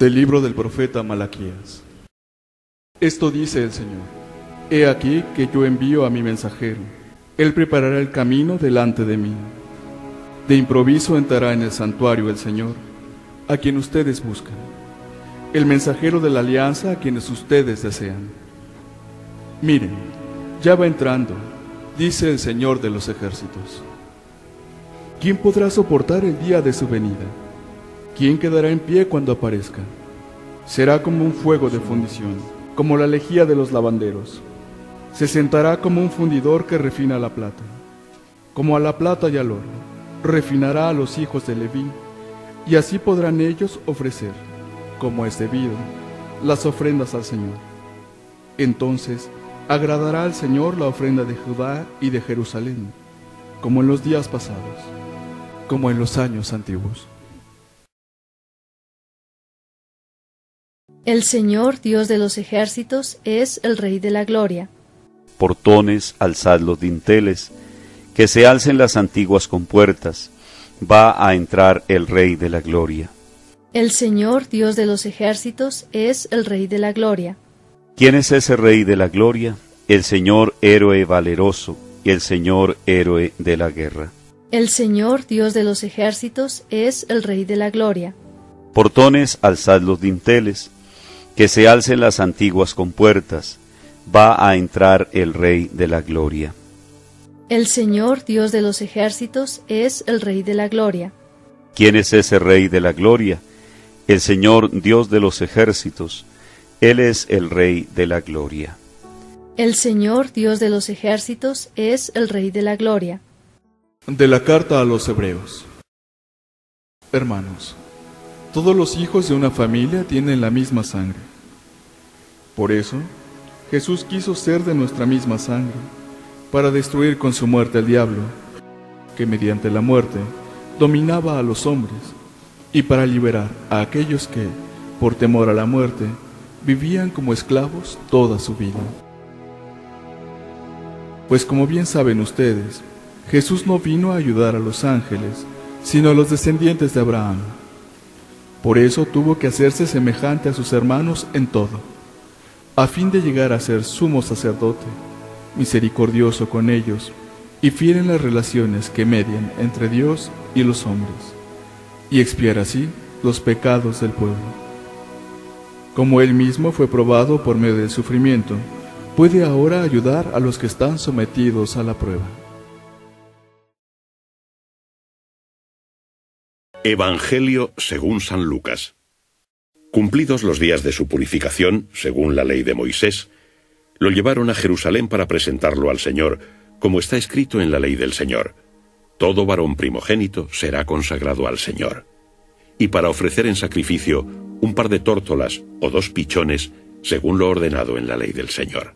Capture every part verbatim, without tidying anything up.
Del libro del profeta Malaquías. Esto dice el Señor: He aquí que yo envío a mi mensajero. Él preparará el camino delante de mí. De improviso entrará en el santuario el Señor, a quien ustedes buscan, el mensajero de la alianza a quienes ustedes desean. Miren, ya va entrando, dice el Señor de los ejércitos. ¿Quién podrá soportar el día de su venida? ¿Quién quedará en pie cuando aparezca? Será como un fuego de fundición, como la lejía de los lavanderos. Se sentará como un fundidor que refina la plata. Como a la plata y al oro, refinará a los hijos de Leví, y así podrán ellos ofrecer, como es debido, las ofrendas al Señor. Entonces agradará al Señor la ofrenda de Judá y de Jerusalén, como en los días pasados, como en los años antiguos. El Señor, Dios de los ejércitos, es el Rey de la gloria. Portones, alzad los dinteles, que se alcen las antiguas compuertas, va a entrar el Rey de la gloria. El Señor, Dios de los ejércitos, es el Rey de la gloria. ¿Quién es ese Rey de la gloria? El Señor héroe valeroso y el Señor héroe de la guerra. El Señor, Dios de los ejércitos, es el Rey de la gloria. Portones, alzad los dinteles, que se alcen las antiguas compuertas, va a entrar el Rey de la gloria. El Señor, Dios de los ejércitos, es el Rey de la gloria. ¿Quién es ese Rey de la gloria? El Señor, Dios de los ejércitos, Él es el Rey de la gloria. El Señor, Dios de los ejércitos, es el Rey de la gloria. De la carta a los Hebreos. Hermanos, todos los hijos de una familia tienen la misma sangre. Por eso, Jesús quiso ser de nuestra misma sangre, para destruir con su muerte al diablo, que mediante la muerte dominaba a los hombres, y para liberar a aquellos que, por temor a la muerte, vivían como esclavos toda su vida. Pues como bien saben ustedes, Jesús no vino a ayudar a los ángeles, sino a los descendientes de Abraham. Por eso tuvo que hacerse semejante a sus hermanos en todo, a fin de llegar a ser sumo sacerdote, misericordioso con ellos y fiel en las relaciones que median entre Dios y los hombres, y expiar así los pecados del pueblo. Como Él mismo fue probado por medio del sufrimiento, puede ahora ayudar a los que están sometidos a la prueba. Evangelio según San Lucas. Cumplidos los días de su purificación, según la ley de Moisés, lo llevaron a Jerusalén para presentarlo al Señor, como está escrito en la ley del Señor. Todo varón primogénito será consagrado al Señor. Y para ofrecer en sacrificio un par de tórtolas o dos pichones, según lo ordenado en la ley del Señor.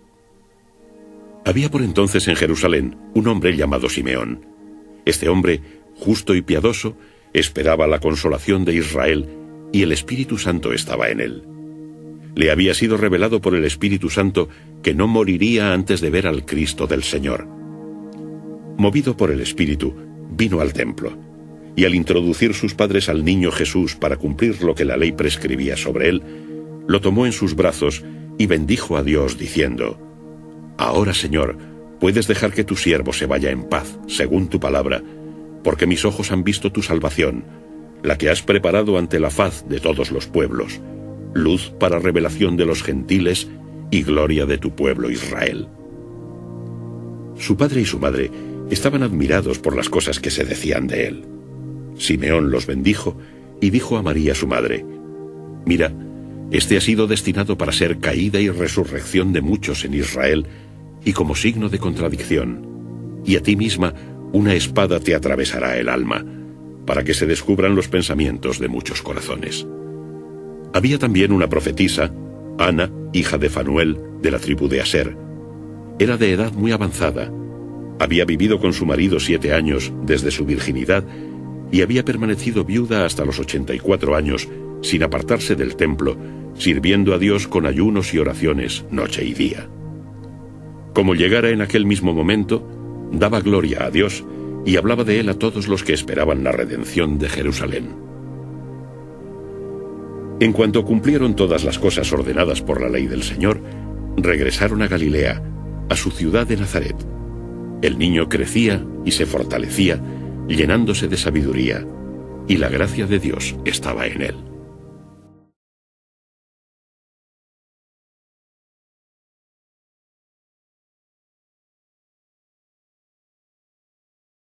Había por entonces en Jerusalén un hombre llamado Simeón. Este hombre, justo y piadoso, esperaba la consolación de Israel, y el Espíritu Santo estaba en él. Le había sido revelado por el Espíritu Santo que no moriría antes de ver al Cristo del Señor. Movido por el Espíritu, vino al templo, y al introducir sus padres al niño Jesús para cumplir lo que la ley prescribía sobre él, lo tomó en sus brazos y bendijo a Dios diciendo: Ahora, Señor, puedes dejar que tu siervo se vaya en paz, según tu palabra, porque mis ojos han visto tu salvación, la que has preparado ante la faz de todos los pueblos, luz para revelación de los gentiles y gloria de tu pueblo Israel. Su padre y su madre estaban admirados por las cosas que se decían de él. Simeón los bendijo y dijo a María su madre: Mira, este ha sido destinado para ser caída y resurrección de muchos en Israel, y como signo de contradicción, y a ti misma una espada te atravesará el alma, para que se descubran los pensamientos de muchos corazones. Había también una profetisa, Ana, hija de Fanuel, de la tribu de Aser. Era de edad muy avanzada. Había vivido con su marido siete años desde su virginidad y había permanecido viuda hasta los ochenta y cuatro años, sin apartarse del templo, sirviendo a Dios con ayunos y oraciones noche y día. Como llegara en aquel mismo momento, daba gloria a Dios y hablaba de él a todos los que esperaban la redención de Jerusalén. En cuanto cumplieron todas las cosas ordenadas por la ley del Señor, regresaron a Galilea, a su ciudad de Nazaret. El niño crecía y se fortalecía, llenándose de sabiduría, y la gracia de Dios estaba en él.